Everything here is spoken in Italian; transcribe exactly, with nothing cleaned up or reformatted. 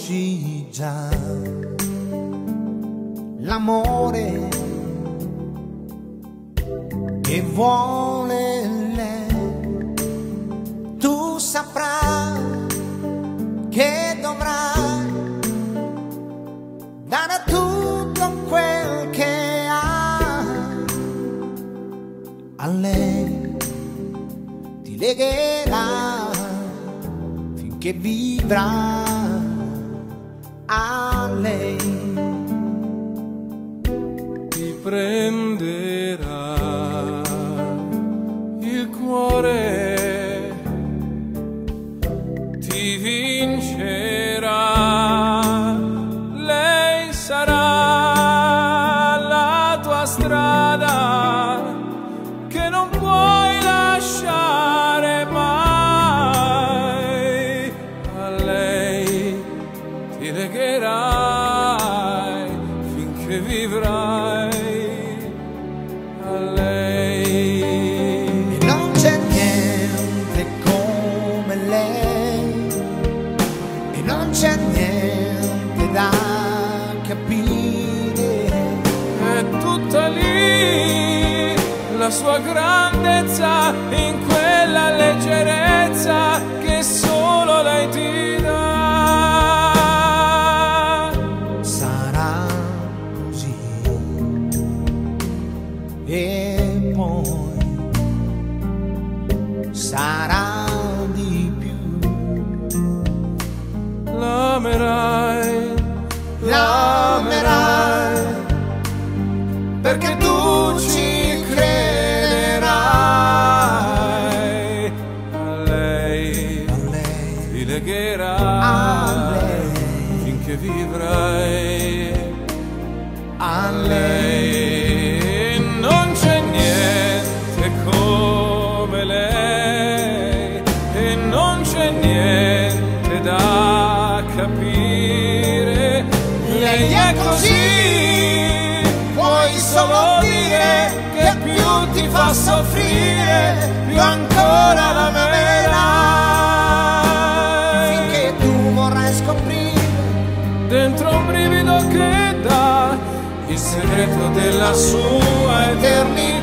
conosci già l'amore che vuole lei, tu saprai che dovrai dare tutto quel che hai a lei, ti legherai finché vivrà a lei, ti prenderà il cuore, ti vincerà, lei sarà la tua strada che non puoi lasciare mai, a lei ti legherai finché vivrai a lei. E non c'è niente come lei, e non c'è niente da capire, È tutta lì la sua grandezza, in quella leggerezza che solo lei ti dà. sarà così e poi sarà di più, L'amerai, l'amerai perché tu ci crederai, a lei a lei, ti legherai a lei, finché vivrai a a lei. lei. Non c'è niente come lei e non c'è niente da capire, lei è così, puoi solo dire che più ti fa soffrire, più ancora l'amerai, Finché tu vorrai scoprire dentro un brivido che dà il segreto della sua eternità.